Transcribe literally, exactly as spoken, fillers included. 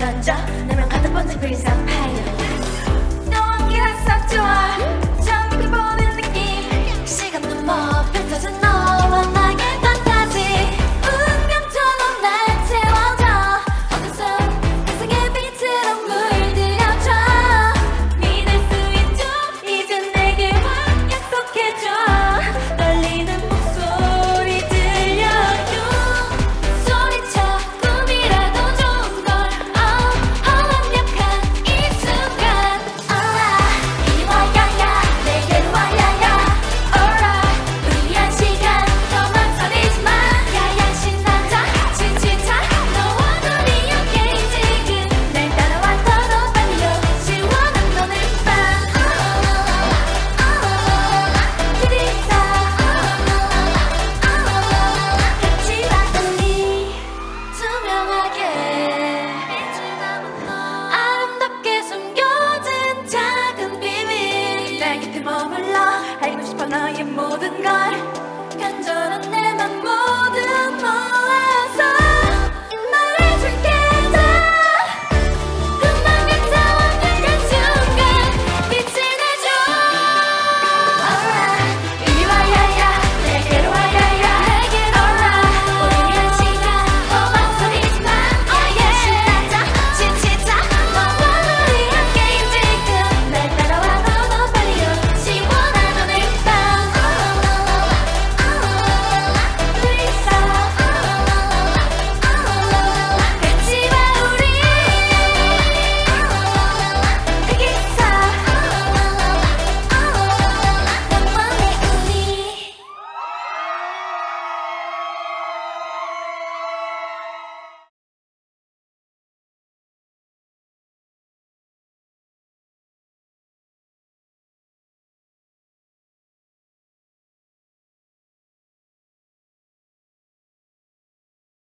던져 내면 가득 번진 Grease on fire 너와 함께라서 좋아 처음 이렇게 보는 느낌 시간도 멈춰져 너와 나의 판타지 운명처럼 날 채워줘 어느새 세상의 빛으로 물들여줘 믿을 수 있죠 이제 내게 확 약속해줘 떨리는 목소리 들려줘 소리쳐 꿈이라도 좋은 걸 oh, 완벽한 이 순간 alright 이리 와야야 내게로 와야야 alright 우리한 시간 더 망설이지 마 야야 신난다 지치자 너와 둘이 함께 지금 날 따라와 더더 빨리 시원한 오늘 밤 그리다 같이 와달리 투명하게 아름답게 숨겨진 작은 비밀 내 곁에 머물러 알고 싶어 너의 모든 걸